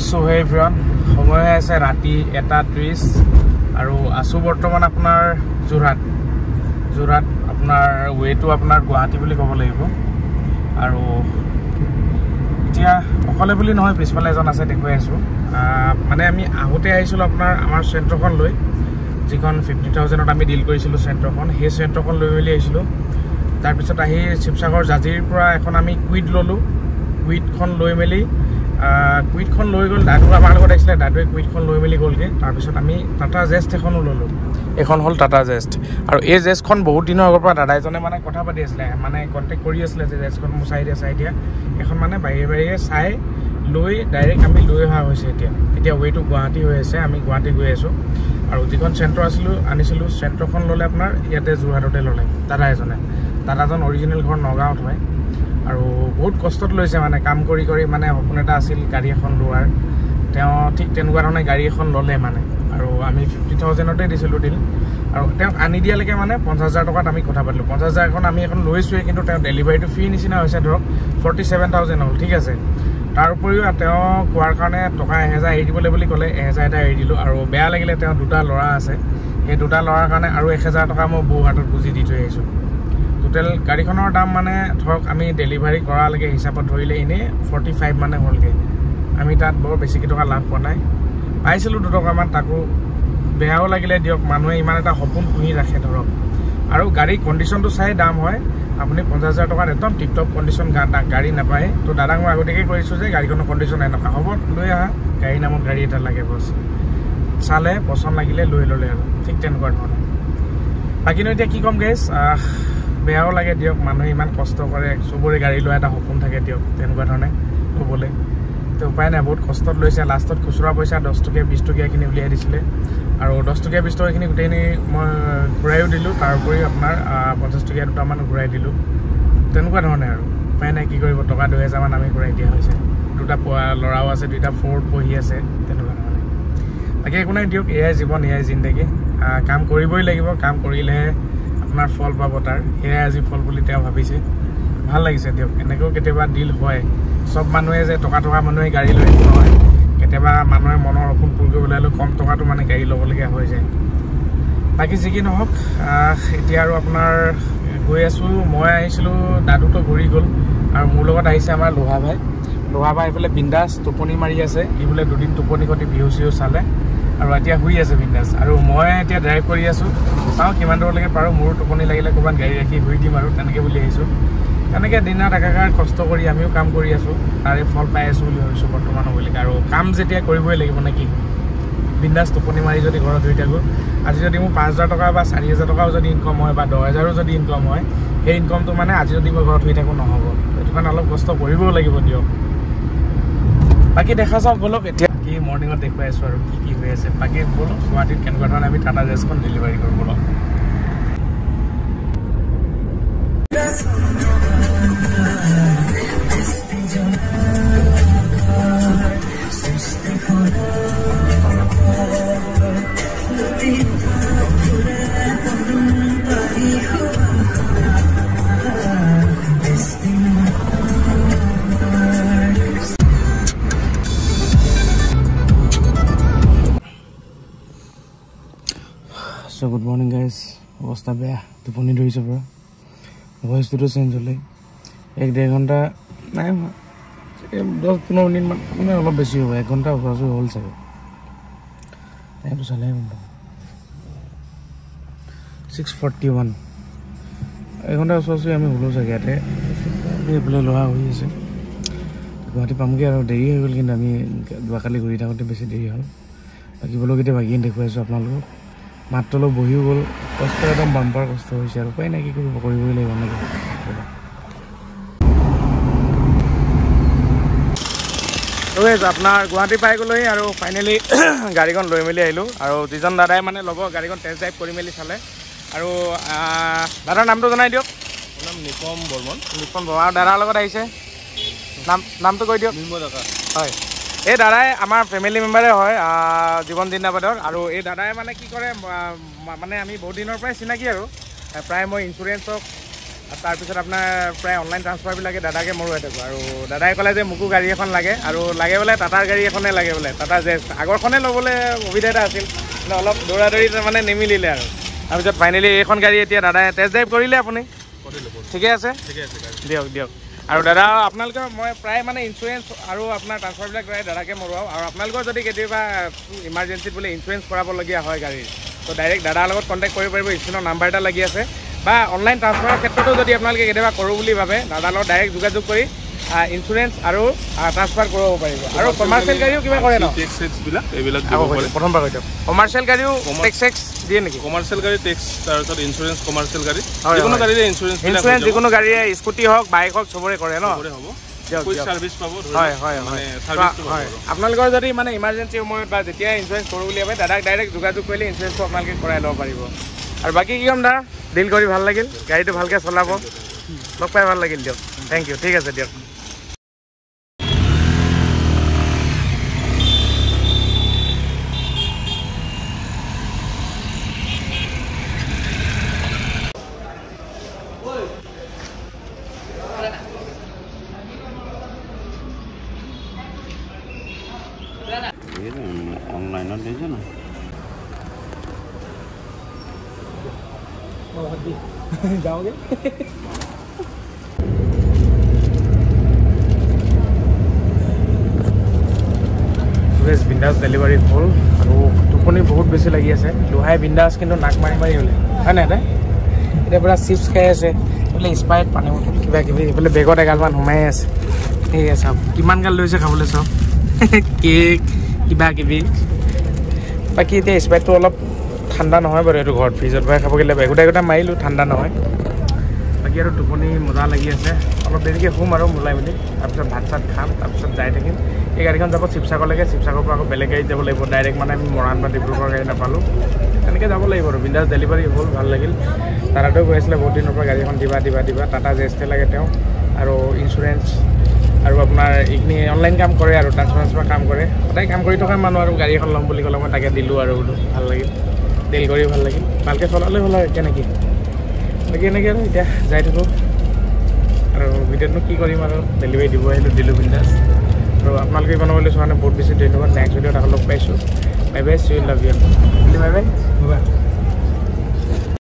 so hey everyone সময় আছে ৰাতি 1:30 আৰু আছো বৰ্তমান আপোনাৰ যোৰহাট আপোনাৰ ওয়েটো আপোনাৰ গুৱাহাটী বুলি ক'ব লাগিব আৰু এতিয়া অকলে বুলি নহয় পিছফালে এজন আছে দেখুৱাই আছো মানে আমি আহোতে আহিছিলো আপোনাৰ আমাৰ চেণ্টাৰখন লৈ যিখন 50,000ত আমি ডিল কৰিছিলো চেণ্টাৰখন সেই চেণ্টাৰখন লৈ মেলি আহিছিলো তাৰ পিছত আহি শিৱসাগৰ জাজিৰ পৰা এখন আমি কুইড ললো কুইডখন লৈ মেলি কুইডখন লৈ গ'ল দাদু আমাৰ লগত আহিছিলে দাদুৱে কুইডখন লৈ মেলি গ'লগৈ তাৰপিছত আমি টাটা জেষ্ট এখনো ল'লোঁ এখন হ'ল টাটা জেষ্ট আৰু এই জেষ্টখন বহুত দিনৰ আগৰ পৰা দাদা এজনে মানে কথা পাতি আছিলে মানে কণ্টেক্ট কৰি আছিলে যে জেষ্টখন মোৰ চাই দিয়া এখন মানে বাহিৰে চাই লৈ ডাইৰেক্ট আমি লৈ অহা হৈছে এতিয়া ৱেটো গুৱাহাটী হৈ আছে আমি গুৱাহাটী গৈ আছোঁ আৰু যিখন চেণ্টাৰ আনিছিলোঁ চেণ্টাৰখন ল'লে আপোনাৰ ইয়াতে যোৰহাটতে ল'লে দাদাজন অৰিজিনেল ঘৰ নগাঁৱত হয় আৰু বহুত কষ্টত লৈছে মানে কাম কৰি মানে সপোন এটা আছিল গাড়ী এখন লোৱাৰ তেওঁ ঠিক তেনেকুৱা ধৰণে গাড়ী এখন ল'লে মানে আৰু আমি 50,000তে দিছিলোঁ ডিল আৰু তেওঁক আনি দিয়ালৈকে মানে 50,000 টকাত আমি কথা পাতিলোঁ 50,000 এখন আমি এখন লৈছোঁৱে কিন্তু তেওঁ ডেলিভাৰীটো ফ্ৰী নিচিনা হৈছে ধৰক 47,000 হ'ল ঠিক আছে তাৰ উপৰিও তেওঁ কোৱাৰ কাৰণে টকা 1,000 এৰি দিবলৈ বুলি ক'লে 1,000 এটা এৰি দিলোঁ আৰু বেয়া লাগিলে তেওঁ দুটা ল'ৰা আছে সেই দুটা ল'ৰাৰ কাৰণে আৰু 1,000 টকা মই বৌ হাতত বুজি দি থৈ আহিছোঁ টোটেল গাড়ীখনৰ দাম মানে ধৰক আমি ডেলিভাৰী কৰালৈকে হিচাপত ধৰিলে এনেই 45 মানে হ'লগৈ আমি তাত বৰ বেছিকৈ টকা লাভ পোৱা নাই পাইছিলোঁ 2 টকামান তাকো বেয়াও লাগিলে দিয়ক মানুহে ইমান এটা সপোন পুহি ৰাখে ধৰক আৰু গাড়ীৰ কণ্ডিশ্যনটো চাই দাম হয় আপুনি 50,000 টকাত একদম টিপটপ কণ্ডিশ্যন গাড়ী নাপায় তো দাদাক মই আগতীয়াকৈ কৰিছোঁ যে গাড়ীখনৰ কণ্ডিশ্যন এনেকুৱা হ'ব লৈ আহা গাড়ীৰ নামত গাড়ী এটা লাগে বছ চালে পচন্দ লাগিলে লৈ ল'লে আৰু ঠিক তেনেকুৱা ধৰণে বাকীনো এতিয়া কি ক'ম গাইজ বেয়াও লাগে দিয়ক মানুহে ইমান কষ্ট কৰে চবৰে গাড়ী লোৱা এটা সপোন থাকে দিয়ক তেনেকুৱা ধৰণে ল'বলৈ তো উপায় নাই বহুত কষ্টত লৈছে লাষ্টত খুচুৰা পইচা 10 টকীয়া 20 টকীয়াখিনি উলিয়াই দিছিলে আৰু 10 টকীয়া 20 টকাখিনি গোটেইখিনি মই ঘূৰাইও দিলোঁ তাৰ উপৰি আপোনাৰ 50 টকীয়া দুটামান ঘূৰাই দিলোঁ তেনেকুৱা ধৰণে আৰু উপায় নাই কি কৰিব টকা 2,000 মান আমি ঘূৰাই দিয়া হৈছে দুটা ল'ৰাও আছে 2টা ফ'ৰ্ড পঢ়ি আছে তেনেকুৱা ধৰণে বাকী একো নাই দিয়ক এয়াই জীৱন এয়াই জিন্দগী কাম কৰিবই লাগিব কাম কৰিলেহে আপোনাৰ ফল পাব তাৰ সেয়াই আজি ফল বুলি তেওঁ ভাবিছে ভাল লাগিছে দিয়ক এনেকৈও কেতিয়াবা ডিল হয় চব মানুহে যে টকা মানুহে গাড়ী লৈ নহয় কেতিয়াবা মানুহে মনৰ সপোন পূৰ কৰিবলৈ হ'লেও কম টকাটো মানে গাড়ী ল'বলগীয়া হৈ যায় বাকী যি কি নহওক এতিয়া আৰু আপোনাৰ গৈ আছোঁ মই আহিছিলোঁ দাদুটো ঘূৰি গ'ল আৰু মোৰ লগত আহিছে আমাৰ লোহা ভাই এইফালে বিন্দাছ টোপনি মাৰি আছে ই বোলে দুদিন টোপনি খতি বিহু চিহু চালে আৰু এতিয়া শুই আছে বিন্দাছ আৰু মই এতিয়া ড্ৰাইভ কৰি আছোঁ চাওঁ কিমান দূৰলৈকে পাৰোঁ মোৰো টোপনি লাগিলে ক'ৰবাত গাড়ী ৰাখি শুই দিম আৰু তেনেকৈ বুলি আহিছোঁ তেনেকৈ দিনত একাকাৰ কষ্ট কৰি আমিও কাম কৰি আছোঁ তাৰে ফল পাই আছোঁ বুলি ভাবিছোঁ বৰ্তমান হ'বলৈকে আৰু কাম যেতিয়া কৰিবই লাগিব নেকি বিন্দাছ টোপনি মাৰি যদি ঘৰত ধৰি থাকোঁ আজি যদি মোৰ 5,000 টকা বা 4,000 টকাও যদি ইনকম হয় বা 10,000ও যদি ইনকম হয় সেই ইনকমটো মানে আজি যদি মই ঘৰত শুই থাকোঁ নহ'ব সেইটো কাৰণে অলপ কষ্ট কৰিবও লাগিব দিয়ক বাকী দেখা চাওক বলক এতিয়া কি মৰ্ণিঙত দেখুৱাই আছোঁ আৰু কি হৈ আছে বাকী বলক গুৱাহাটীত কেনেকুৱা ধৰণে আমি টাটা জেষ্টখন ডেলিভাৰী কৰোঁ বলক So good morning guys অৱস্থা বেয়া টোপনি ধৰিছে পৰা ভইচটোতো চেঞ্জ হ'লে 1-1.5 ঘণ্টা নাই 10-15 মিনিট মানে অলপ বেছি হ'ব 1 ঘণ্টা ওচৰা হ'ল চাগে এইটো চালে 6:41 1 ঘণ্টা ওচৰা আমি হ'লো চাগে ইয়াতে এইফালে লোৱা হৈ আছে গুৱাহাটী পামগৈ আৰু দেৰি হৈ গ'ল কিন্তু আমি যোৱাকালি ঘূৰি থাকোঁতে বেছি দেৰি হ'ল বাকী বলক এতিয়া বাকী দেখুৱাইছোঁ আপোনালোকক মাত্ৰ অলপ বহিও গ'ল কষ্ট একদম বাম্পাৰ কষ্ট হৈছে আৰু উপায় নাই কি কৰিবই লাগিব নেকি আপোনাৰ গুৱাহাটী পাই গ'লোহি আৰু ফাইনেলি গাড়ীখন লৈ মেলি আহিলোঁ আৰু যিজন দাদাই মানে লগৰ গাড়ীখন টেষ্ট ড্ৰাইভ কৰি মেলি চালে আৰু দাদাৰ নামটো জনাই দিয়ক নাম নিপম বৰ্মন আৰু দাদাৰ লগত আহিছে নামটো কৈ দিয়ক হয় এই দাদাই আমাৰ ফেমিলি মেম্বাৰে হয় জীৱন জিন্দাবাদৰ আৰু এই দাদাই মানে কি কৰে মানে আমি বহুত দিনৰ পৰাই চিনাকি আৰু প্ৰায় মই ইঞ্চুৰেঞ্চক আৰু তাৰপিছত আপোনাৰ প্ৰায় অনলাইন ট্ৰান্সফাৰবিলাকে দাদাকে মৰোৱাই থাকোঁ আৰু দাদাই ক'লে যে মোকো গাড়ী এখন লাগে আৰু লাগে বোলে টাটাৰ গাড়ী এখনে লাগে বোলে টাটা জেষ্ট আগৰখনে ল'বলৈ সুবিধা এটা আছিল কিন্তু অলপ দৌৰা-দৌৰি মানে নিমিলিলে আৰু তাৰপিছত ফাইনেলি এইখন গাড়ী এতিয়া দাদাই টেষ্ট ড্ৰাইভ কৰিলে আপুনি ঠিকে আছে দিয়ক দিয়ক আৰু দাদা আপোনালোকৰ মই প্ৰায় মানে ইঞ্চুৰেঞ্চ আৰু আপোনাৰ ট্ৰান্সফাৰবিলাক প্ৰায় দাদাকে মৰোৱাওঁ আৰু আপোনালোকৰ যদি কেতিয়াবা ইমাৰ্জেঞ্চিত বোলে ইঞ্চুৰেঞ্চ কৰাবলগীয়া হয় গাড়ীৰ তো ডাইৰেক্ট দাদাৰ লগত কণ্টেক্ট কৰিব পাৰিব স্ক্ৰীনৰ নাম্বাৰ এটা লাগি আছে বা অনলাইন ট্ৰান্সফাৰৰ ক্ষেত্ৰতো যদি আপোনালোকে কেতিয়াবা কৰোঁ বুলি ভাবে দাদাৰ লগত ডাইৰেক্ট যোগাযোগ কৰি ইঞ্চুৰেঞ্চ আৰু ট্ৰান্সফাৰ কৰিব পাৰিব আৰু কমাৰ্চিয়েল গাড়ীও কিবা কৰে ন প্ৰথমবাৰ কৈ দিয়ক কমাৰ্চিয়েল গাড়ীও টেক্স দিয়ে নেকি কমাৰ্চিয়েল গাড়ী টেক্স তাৰপিছত ইঞ্চুৰেঞ্চ কমাৰ্চিয়েল গাড়ী যিকোনো গাড়ীৰে ইঞ্চুৰেঞ্চ যিকোনো গাড়ীয়ে স্কুটি হওক বাইক হওক চবৰে কৰে ন হ'ব সাৰ্ভিছ পাব হয় হয় হয় আপোনালোকৰ যদি মানে ইমাৰ্জেঞ্চি সময়ত বা যেতিয়া ইঞ্চুৰেঞ্চ কৰোঁ বুলি ভাবে দাদাক ডাইৰেক্ট যোগাযোগ কৰিলে ইঞ্চুৰেঞ্চটো আপোনালোকে কৰাই ল'ব পাৰিব আৰু বাকী কি ক'ম দাদা ডিল কৰি ভাল লাগিল গাড়ীটো ভালকৈ চলাব লগ পাই ভাল লাগিল দিয়ক থেংক ইউ ঠিক আছে দিয়ক অনলাইনত দিছে না যাওঁগে বিন্দাছ ডেলিভাৰী হ'ল আৰু টোপনি বহুত বেছি লাগি আছে লোহাই বিন্দাছ কিন্তু নাক মাৰি মাৰি হ'লে হয় নাই এটা এতিয়া পূৰা চিপছ খাই আছে এইফালে স্প্ৰাইট পানী বটল কিবা কিবি এইফালে বেগত এগালমান সোমাই আছে ঠিক আছে চাওক কিমান গাল লৈছে খাবলৈ চাওক কেক কিবা কিবি বাকী এতিয়া স্প্ৰাইটটো অলপ ঠাণ্ডা নহয় বাৰু এইটো ঘৰত ফ্ৰিজত ভৰাই খাবগৈ লাগিব এগোটা মাৰিলোঁ ঠাণ্ডা নহয় বাকী আৰু টোপনি মজা লাগি আছে অলপ দেৰিকৈ শুম আৰু মোলাই মেলি তাৰপিছত ভাত চাত খাম তাৰপিছত যাই থাকিম এই গাড়ীখন যাব শিৱসাগৰলৈকে শিৱসাগৰৰ পৰা আকৌ বেলেগ গাড়ীত যাব লাগিব ডাইৰেক্ট মানে আমি মৰাণ বা ডিব্ৰুগড় গাড়ী নাপালোঁ তেনেকৈ যাব লাগিব আৰু বিন্দাছ ডেলিভাৰী হ'ল ভাল লাগিল দাদাটোও কৈ আছিলে বহুত দিনৰ পৰা গাড়ীখন দিবা টাটা জেষ্টে লাগে তেওঁ আৰু ইঞ্চুৰেঞ্চ আৰু আপোনাৰ এইখিনি অনলাইন কাম কৰে আৰু ট্ৰান্সফাৰ কাম কৰে সদায় কাম কৰি থকা মানুহ আৰু গাড়ী এখন ল'ম বুলি ক'লে মই তাকে দিলোঁ আৰু বোলো ভাল লাগিল ডিল কৰি ভাল লাগিল ভালকৈ চলালে হ'ল আৰু এতিয়া নেকি বাকী এনেকৈ আৰু এতিয়া যাই থাকোঁ আৰু ভিডিঅ'টো কি কৰিম আৰু ডেলিভাৰী দিব আহিলোঁ দিলোঁ বিন্দাছ আৰু আপোনালোকে বনাবলৈ চোৱা বহুত বেছি ধন্যবাদ নেক্সট ভিডিঅ'ত আকৌ লগ পাইছোঁ bye bye see you love you bye by